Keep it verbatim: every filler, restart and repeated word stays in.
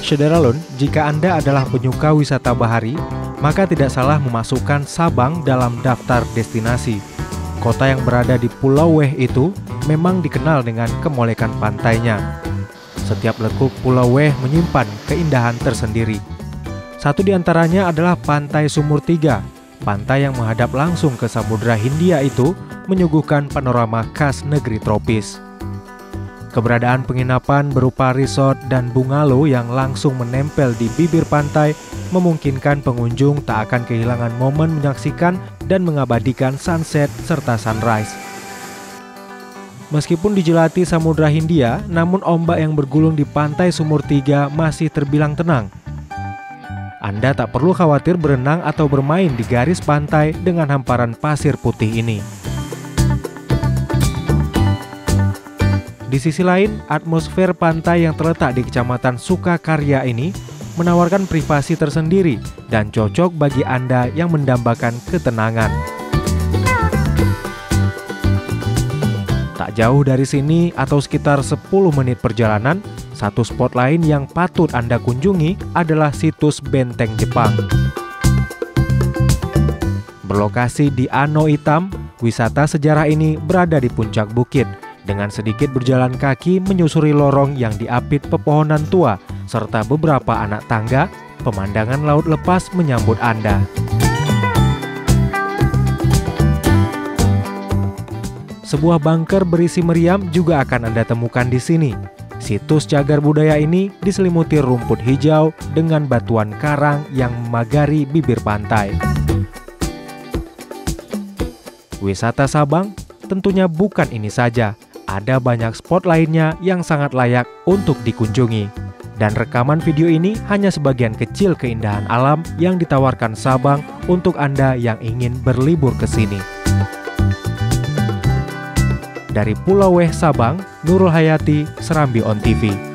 Syederalun, jika Anda adalah penyuka wisata bahari, maka tidak salah memasukkan Sabang dalam daftar destinasi. Kota yang berada di Pulau Weh itu memang dikenal dengan kemolekan pantainya. Setiap lekuk Pulau Weh menyimpan keindahan tersendiri. Satu di antaranya adalah Pantai Sumur Tiga. Pantai yang menghadap langsung ke Samudra Hindia itu menyuguhkan panorama khas negeri tropis. Keberadaan penginapan berupa resort dan bungalow yang langsung menempel di bibir pantai memungkinkan pengunjung tak akan kehilangan momen menyaksikan dan mengabadikan sunset serta sunrise. Meskipun dijelati Samudra Hindia, namun ombak yang bergulung di Pantai Sumur Tiga masih terbilang tenang. Anda tak perlu khawatir berenang atau bermain di garis pantai dengan hamparan pasir putih ini. Di sisi lain, atmosfer pantai yang terletak di Kecamatan Sukakarya ini menawarkan privasi tersendiri dan cocok bagi Anda yang mendambakan ketenangan. Tak jauh dari sini atau sekitar sepuluh menit perjalanan, satu spot lain yang patut Anda kunjungi adalah situs Benteng Jepang. Berlokasi di Ano Itam, wisata sejarah ini berada di puncak bukit, dengan sedikit berjalan kaki menyusuri lorong yang diapit pepohonan tua, serta beberapa anak tangga, pemandangan laut lepas menyambut Anda. Sebuah bunker berisi meriam juga akan Anda temukan di sini. Situs cagar budaya ini diselimuti rumput hijau dengan batuan karang yang memagari bibir pantai. Wisata Sabang tentunya bukan ini saja. Ada banyak spot lainnya yang sangat layak untuk dikunjungi. Dan rekaman video ini hanya sebagian kecil keindahan alam yang ditawarkan Sabang untuk Anda yang ingin berlibur ke sini. Dari Pulau Weh, Sabang, Nurul Hayati, Serambi On T V.